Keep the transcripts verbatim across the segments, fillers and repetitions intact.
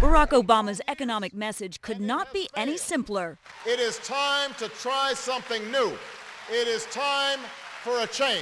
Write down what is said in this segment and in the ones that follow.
Barack Obama's economic message could not be any simpler. It is time to try something new. It is time for a change.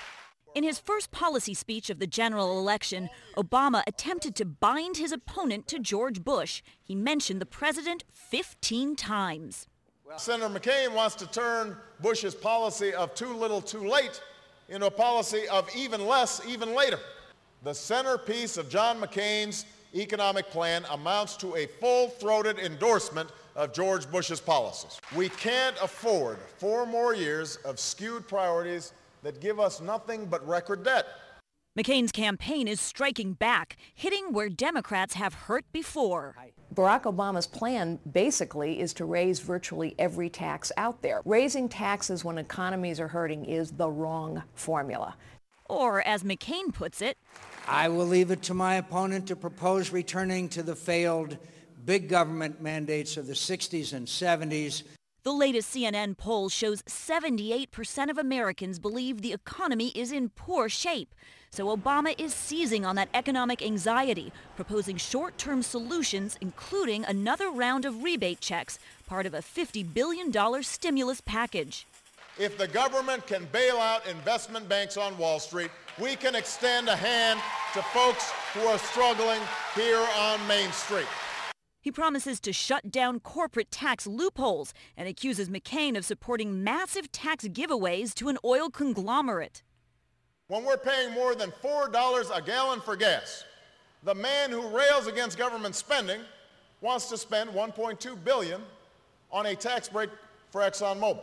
In his first policy speech of the general election, Obama attempted to bind his opponent to George Bush. He mentioned the president fifteen times. Senator McCain wants to turn Bush's policy of too little too late into a policy of even less even later. The centerpiece of John McCain's economic plan amounts to a full-throated endorsement of George Bush's policies. We can't afford four more years of skewed priorities that give us nothing but record debt. McCain's campaign is striking back, hitting where Democrats have hurt before. Barack Obama's plan basically is to raise virtually every tax out there. Raising taxes when economies are hurting is the wrong formula. Or, as McCain puts it, I will leave it to my opponent to propose returning to the failed big government mandates of the sixties and seventies. The latest C N N poll shows seventy-eight percent of Americans believe the economy is in poor shape. So Obama is seizing on that economic anxiety, proposing short-term solutions, including another round of rebate checks, part of a fifty billion dollars stimulus package. If the government can bail out investment banks on Wall Street, we can extend a hand to folks who are struggling here on Main Street. He promises to shut down corporate tax loopholes and accuses McCain of supporting massive tax giveaways to an oil conglomerate. When we're paying more than four dollars a gallon for gas, the man who rails against government spending wants to spend one point two billion dollars on a tax break for ExxonMobil.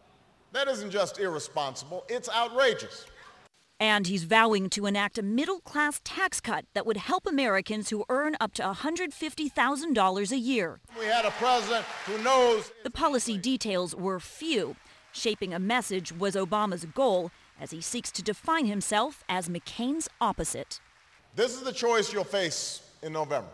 That isn't just irresponsible, it's outrageous. And he's vowing to enact a middle-class tax cut that would help Americans who earn up to one hundred fifty thousand dollars a year. We had a president who knows. The policy details were few. Shaping a message was Obama's goal as he seeks to define himself as McCain's opposite. This is the choice you'll face in November.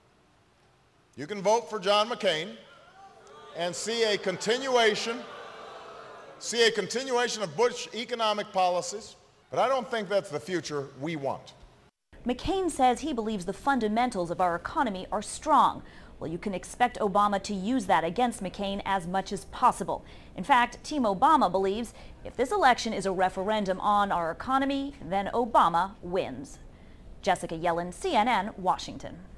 You can vote for John McCain and see a continuation, see a continuation of Bush economic policies. But I don't think that's the future we want. McCain says he believes the fundamentals of our economy are strong. Well, you can expect Obama to use that against McCain as much as possible. In fact, Team Obama believes if this election is a referendum on our economy, then Obama wins. Jessica Yellin, C N N, Washington.